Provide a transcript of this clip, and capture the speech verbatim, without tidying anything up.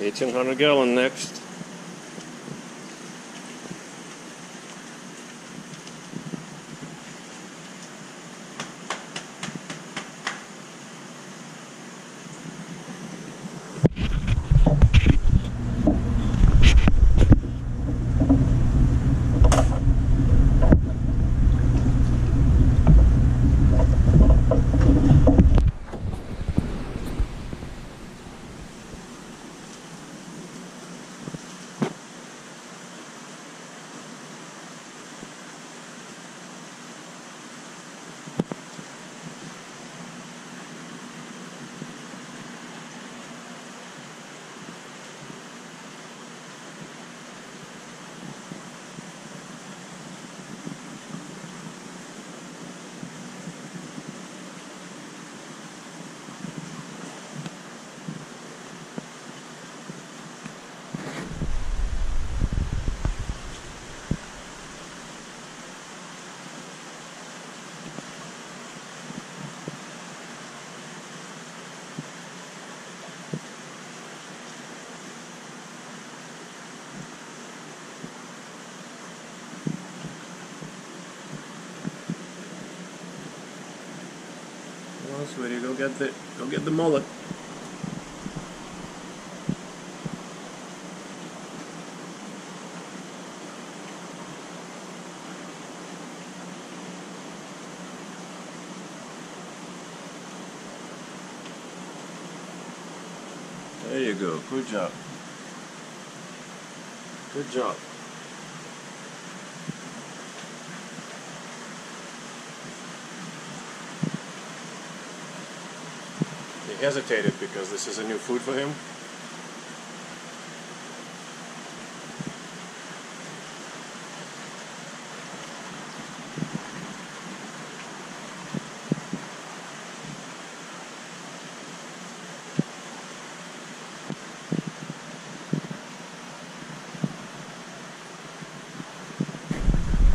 eighteen hundred gallon next. Sweetie, go get the go get the mullet. There you go. Good job. Good job. He hesitated because this is a new food for him.